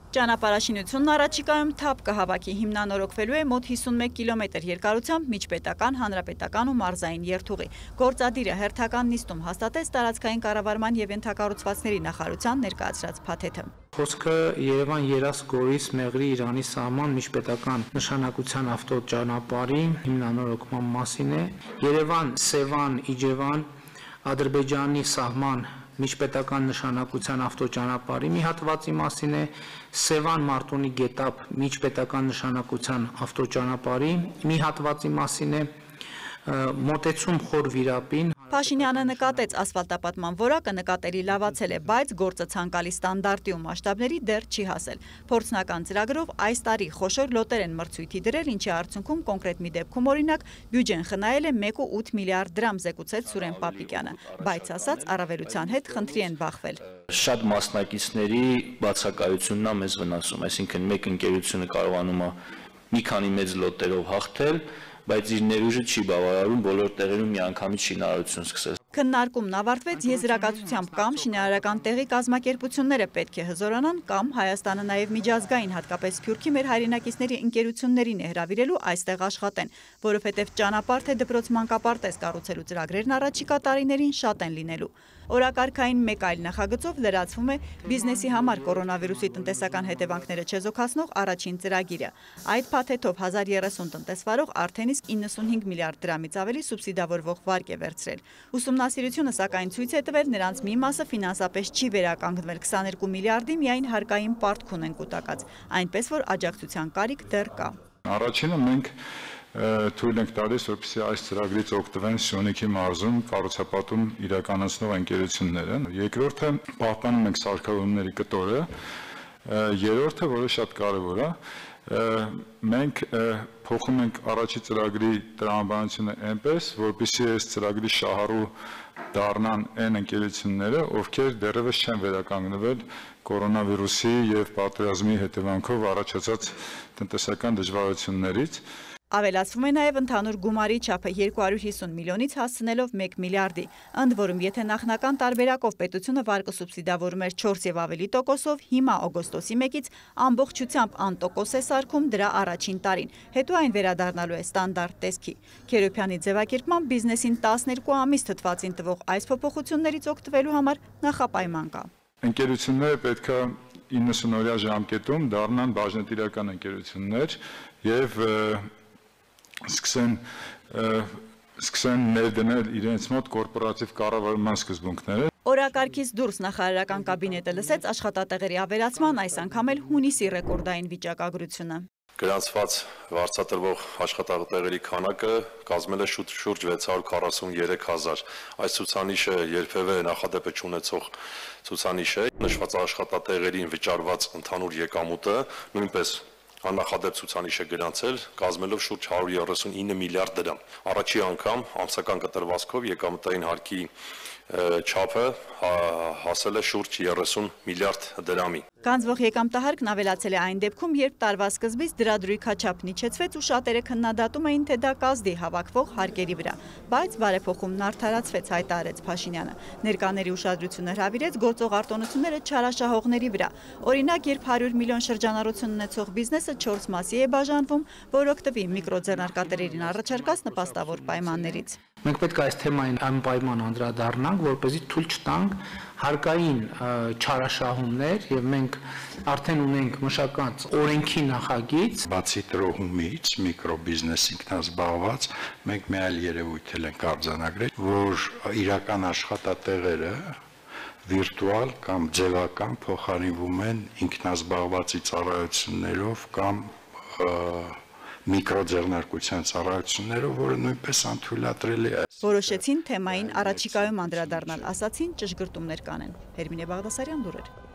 Ճանապարհաշինությունն առաջիկայում թափ կհավաքի հիմնանորոգվելու է մոտ 51 կիլոմետր երկարությամբ միջպետական, հանրապետական ու մարզային երթուղի։ Գործադիրը հերթական նիստում հաստատեց տարածքային կառավարման և ենթակառուցվածքների նախարարության ներկայացրած փաթեթը։ Խոսքը Երևան-Երաստ-Գորիս-Մեղրի Իրանի սահման միջպետական նշանակության ավտոճանապարհի հիմնանորոգման մասին է։ Երևան-Սևան-Իջևան Ադրբեջանի սահման միջպետական նշանակության ավտոճանապարհի մի հատվածի մասին է, Սևան-Մարտունի գետափ միջպետական նշանակության ավտոճանապարհի մի հատվածի մասին է, մոտեցում Խոր Վիրապին։ Փաշինյանը նկատեց ասֆալտապատման որակը նկատելի լավացել է, բայց գործը ցանկալի ստանդարտի ու մասշտաբների դեռ չի հասել։ Փորձնական ծրագրով այս տարի խոշոր լոտեր են մրցույթի դրել, ինչի արդյունքում կոնկրետ մի դեպքում օրինակ բյուջեն խնայել է 1.8 միլիարդ դրամ, զեկուցեց Սուրեն Պապիկյանը, բայց ասաց առավելության հետ խնդրի են բախվել։ Շատ մասնակիցների բացակայությունն է մեզ վնասում, այսինքն մեկ ընկերությունը կարողանում է մի քանի մեծ լոտերով հաղթել, բայց իր ներուժը չի բավարարում բոլոր տեղերում միանգամից շինարարություն սկսել։ Քննարկումն ավարտվեց եզրակացությամբ կամ շինարարական տեղի կազմակերպությունները պետք է հզորանան կամ Հայաստանը նաև միջազգային, հատկապես Սփյուռքի մեր հայրենակիցների ընկերություններին է հրավիրելու այստեղ աշխատեն, որովհետև ճանապարհ թե դպրոց մանկապարտեզ կառուցելու ծրագրերն առաջիկա տարիներին շատ են լինելու։ Օրակարգային մեկ այլ նախագծով լրացվում է բիզնեսի համար կորոնավիրուսի տնտեսական հետևանքները չեզոքացնող առաջին ծրագիրը։ Այդ փաթեթով 1030 տնտեսվարող արդեն իսկ 95 միլիարդ դրամից ավելի սուբսիդավորվող վարկ է վերցրել։ Ուսումնասիրությունը սակայն ցույց է տվել նրանց մի մասը ֆինանսապես չի վերականգնվել 22 միլիարդի միայն հարկային պարտք ունեն կուտակած, այնպես որ աջակցության կարիք դեռ կա։ Առաջինը մենք թույլ ենք տալիս, որպեսզի այս ծրագրից օգտվեն Սյունիքի մարզում կառուցապատում իրականացնող ընկերությունները։ Երկրորդը պահպանում ենք սարքավորումների կտորը։ Երրորդը, որը շատ կարևոր է, մենք փոխում ենք առաջի ծրագրի տրամաբանությունը այնպես, որպեսզի այս ծրագրի շահառու դառնան այն ընկերությունները, ովքեր դեռևս չեն վերականգնվել կորոնավիրուսի եւ պատերազմի հետևանքով առաջացած տնտեսական դժվարություններից։ Ավելացվում է նաև ընդհանուր գումարի չափը 250 միլիոնից հասցնելով 1 միլիարդի, ընդ որում եթե նախնական տարբերակով պետությունը վարկը սուբսիդավորում էր 4 եւ ավելի տոկոսով, հիմա օգոստոսի 1-ից ամբողջությամբ անտոկոս է սարքում դրա առաջին տարին, հետո այն վերադառնալու է ստանդարտ տեսքի։ Քերոփյանի ձևակերպման բիզնեսին 12 ամիս թթվածին տվող այս փոփոխություններից օգտվելու համար նախապայման կա։ Ընկերությունները պետք է 90-օրյա ժամկետում դառնան բաժնետիրական ընկերություններ եւ սկսեն ներդնել իրենց մոտ կորպորատիվ կառավարման սկզբունքները։ Օրակարգից դուրս նախարարական կաբինետը լսեց աշխատատեղերի ավելացման, այս անգամ էլ հունիսի ռեկորդային վիճակագրությունը։ Գրանցված վարձատրվող աշխատատեղերի քանակը կազմել է շուրջ 643,000։ Այս ցուցանիշը երբևէ նախադեպ չունեցող ցուցանիշ է։ Նշված աշխատատեղերին վճարված ընդհանուր եկամուտը նույնպես աննախադեպ ցուցանիշ է գրանցել, կազմելով շուրջ 139 միլիարդ դրամ։ Առաջի անգամ ամսական կտրվածքով եկամտային հարկի չափը հասել է շուրջ 30 միլիարդ դրամի։ Գանձվող եկամտահարկն ավելացել է այն դեպքում, երբ տարվա սկզբից դրա դրույքաչափն իջեցվեց ու շատերը քննադատում էին, թե դա կազդի հավաքվող հարկերի վրա, բայց բարեփոխումն արդարացվեց, հայտարարեց Փաշինյանը։ Ներկաների ուշադրությունը հրավիրեց գործող արտոնությունները չարաշահողների վրա։ Օրինակ, երբ 100 միլիոն շրջանառություն ունեցող բիզնեսը 4 մասի է բաժանվում, որ օգտվի միկրոձեռնարկատերերին առաջարկած նպաստավոր պայմաններից։ Մենք պետք է այս թեմային անպայման անդրադառնանք, որպեսզի թույլ չտանք հարկային չարաշահումներ եւ մենք արդեն ունենք մշակած օրենքի նախագիծ։ Բացի տրոհումից միկրոբիզնես ինքնազբաղված մենք մի այլ երևույթ ենք արձանագրել, որ իրական աշխատատեղերը վիրտուալ կամ ձևական փոխարինվում են ինքնազբաղվածի ծառայություններով կամ միկրոձեռնարկության ծառայություններով, որը նույնպես անթույլատրելի է։ Որոշեցին թեմային առաջիկայում անդրադառնալ, ասացին ճշգրտումներ կանեն։ Հերմինե Բաղդասարյան, լուրեր։